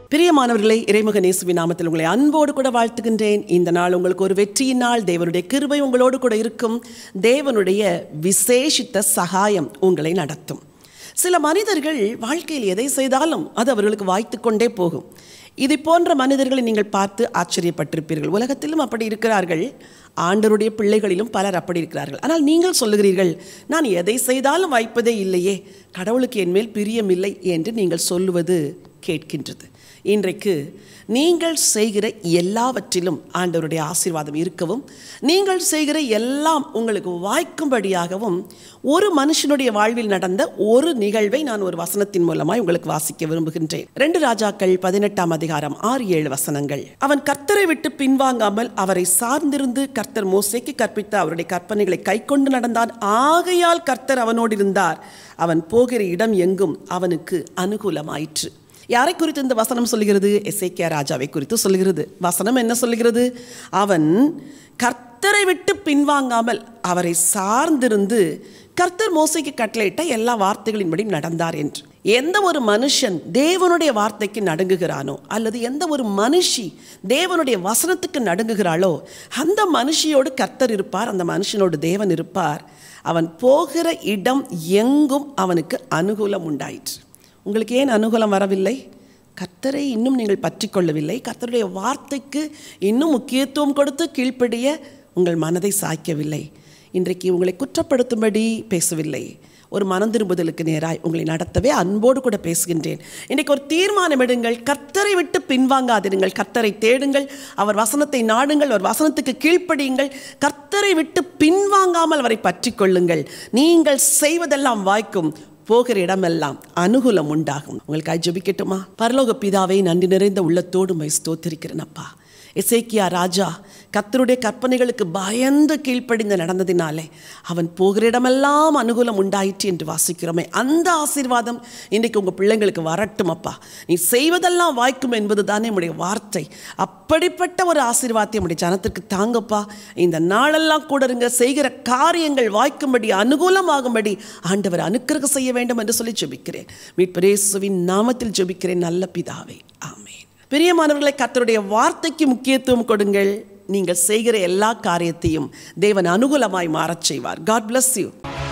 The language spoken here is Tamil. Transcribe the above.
பிரியமானவர்களே, இறைமகன் இயேசுவின் நாமத்தில் உங்களை அன்போடு கூட வாழ்த்துகின்றேன். இந்த நாள் உங்களுக்கு ஒரு வெற்றியின் நாள். தேவனுடைய கிருபை உங்களோடு கூட இருக்கும். தேவனுடைய விசேஷித்த சகாயம் உங்களை நடத்தும். சில மனிதர்கள் வாழ்க்கையில் எதை செய்தாலும் அது அவர்களுக்கு வாய்த்து கொண்டே போகும். இது போன்ற மனிதர்களை நீங்கள் பார்த்து ஆச்சரியப்பட்டிருப்பீர்கள். உலகத்திலும் அப்படி இருக்கிறார்கள், ஆண்டவருடைய பிள்ளைகளிலும் பலர் அப்படி இருக்கிறார்கள். ஆனால் நீங்கள் சொல்லுகிறீர்கள், நான் எதை செய்தாலும் வாய்ப்பதே இல்லையே, கடவுளுக்கு என்மேல் பிரியமில்லை என்று நீங்கள் சொல்லுவது கேட்கின்றது. இன்றைக்கு நீங்கள் செய்கிற எல்லாவற்றிலும் ஆண்டவருடைய ஆசீர்வாதம் இருக்கவும், நீங்கள் செய்கிற எல்லாம் உங்களுக்கு வாய்க்கும்படியாகவும் ஒரு மனுஷனுடைய வாழ்வில் நடந்த ஒரு நிகழ்வை நான் ஒரு வசனத்தின் மூலமாய் உங்களுக்கு வாசிக்க விரும்புகின்றேன். 2 ராஜாக்கள் 18ஆம் அதிகாரம் 6-7 வசனங்கள். அவன் கர்த்தரை விட்டு பின்வாங்காமல் அவரை சார்ந்திருந்து கர்த்தர் மோசேக்கு கற்பித்த அவருடைய கற்பனைகளை கைக்கொண்டு நடந்தான். ஆகையால் கர்த்தர் அவனோடு இருந்தார். அவன் போகிற இடம் எங்கும் அவனுக்கு அனுகூலமாயிற்று. யாரை குறித்து இந்த வசனம் சொல்லுகிறது? எசேக்கியா ராஜாவை குறித்து சொல்லுகிறது. வசனம் என்ன சொல்லுகிறது? அவன் கர்த்தரை விட்டு பின்வாங்காமல் அவரை சார்ந்திருந்து கர்த்தர் மோசேக்கு கட்டளையிட்ட எல்லா வார்த்தைகளின்படி நடந்தார் என்று. எந்த ஒரு மனுஷன் தேவனுடைய வார்த்தைக்கு நடுங்குகிறானோ, அல்லது எந்த ஒரு மனுஷி தேவனுடைய வசனத்துக்கு நடுங்குகிறாளோ, அந்த மனுஷியோடு கர்த்தர் இருப்பார், அந்த மனுஷனோடு தேவன் இருப்பார். அவன் போகிற இடம் எங்கும் அவனுக்கு அனுகூலம் உண்டாயிற்று. உங்களுக்கு ஏன் அனுகூலம் வரவில்லை? கர்த்தரை இன்னும் நீங்கள் பற்றி கொள்ளவில்லை. கர்த்தருடைய வார்த்தைக்கு இன்னும் முக்கியத்துவம் கொடுத்து கீழ்ப்படிய உங்கள் மனதை சாய்க்கவில்லை. இன்றைக்கு உங்களை குற்றப்படுத்தும்படி பேசவில்லை, ஒரு மனம் திரும்புதலுக்கு நேராய் உங்களை நடத்தவே அன்போடு கூட பேசுகின்றேன். இன்றைக்கு ஒரு தீர்மானம் எடுங்கள். கர்த்தரை விட்டு பின்வாங்காதிருங்கள். கர்த்தரை தேடுங்கள், அவர் வசனத்தை நாடுங்கள், அவர் வசனத்துக்கு கீழ்ப்படியுங்கள். கர்த்தரை விட்டு பின்வாங்காமல் அவரை பற்றி கொள்ளுங்கள். நீங்கள் செய்வதெல்லாம் வாய்க்கும், போகிற இடமெல்லாம் அனுகூலம் உண்டாகும். உங்களுக்காக ஜெபிக்கட்டுமா? பரலோக பிதாவை, நன்றி நிறைந்த உள்ளத்தோடு உம்மை ஸ்தோத்திரிக்கிறேன் அப்பா. எசேக்கியா ராஜா கர்த்தருடைய கற்பனைகளுக்கு பயந்து கீழ்ப்படிந்து நடந்ததினாலே அவன் போகிற இடமெல்லாம் அனுகூலம் உண்டாயிற்று என்று வாசிக்கிறோமே. அந்த ஆசீர்வாதம் இன்றைக்கு உங்கள் பிள்ளைங்களுக்கு வரட்டும் அப்பா. நீ செய்வதெல்லாம் வாய்க்கும் என்பது தானே உடைய வார்த்தை. அப்படிப்பட்ட ஒரு ஆசீர்வாதத்தை உடைய ஜனத்திற்கு தாங்கப்பா. இந்த நாளெல்லாம் கூட இருங்க, செய்கிற காரியங்கள் வாய்க்கும்படி அனுகூலமாகும்படி ஆண்டவர் அனுக்கிரகம் செய்ய வேண்டும் என்று சொல்லி ஜெபிக்கிறேன். மீட்பர் இயேசுவின் நாமத்தில் ஜெபிக்கிறேன் நல்ல பிதாவே, ஆமென். பிரியமானவர்களை, கர்த்தருடைய வார்த்தைக்கு முக்கியத்துவம் கொடுங்கள். நீங்கள் செய்கிற எல்லா காரியத்தையும் தேவன் அனுகூலமாய் மாறச் செய்வார். God bless you.